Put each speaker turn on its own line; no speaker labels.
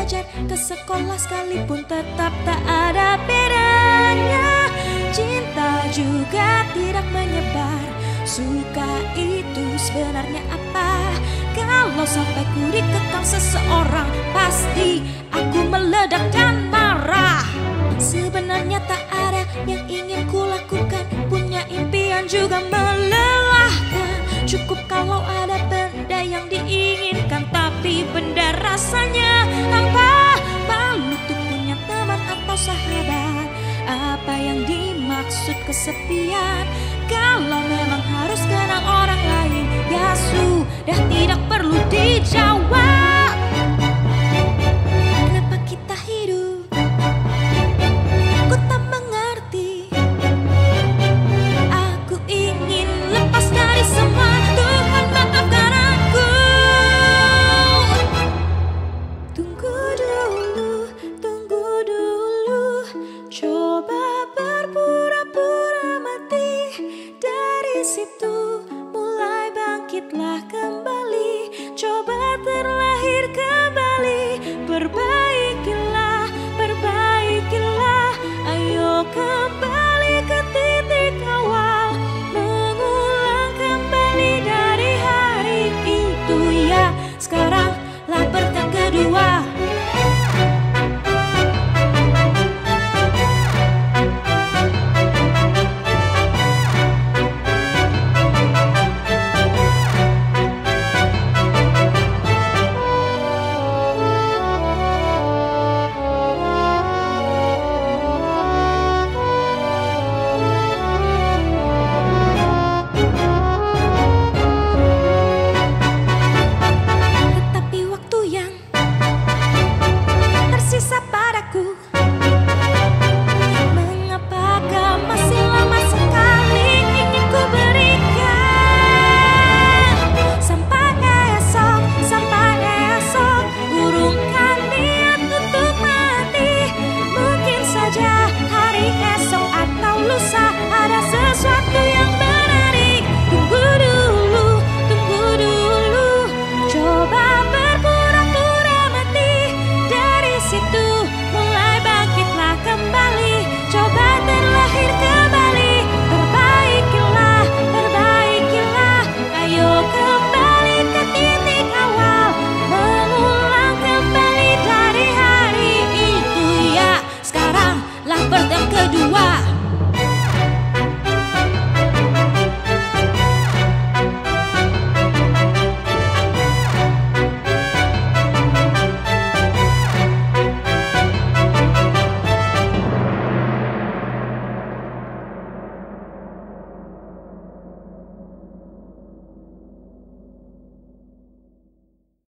belajar, ke sekolah sekalipun tetap tak ada bedanya. Cinta juga tidak menyebar. Suka itu sebenarnya apa? Kalau sampai ku dikekang seseorang, pasti aku meledak dan marah. Sebenarnya tak ada yang ingin ku lakukan, punya impian juga melelahkan. Cukup kalau ada benda yang diinginkan, tapi benda rasanya hampa. Malu tuh punya teman atau sahabat. Apa yang dimaksud kesepian? Kalau memang harus kenal orang lain, ya sudah tidak perlu dijawab. Kenapa kita hidup? Ku tak mengerti. Aku ingin lepas dari semua. Tuhan maafkan aku. Tunggu dulu, coba berpura-pura mati. Dari situ mulai bangkitlah kembali. Coba terlahir kembali. Perbaikilah, ayo kembali ke titik awal. Mengulang kembali dari hari itu, ya sekaranglah bertahap kedua. Situ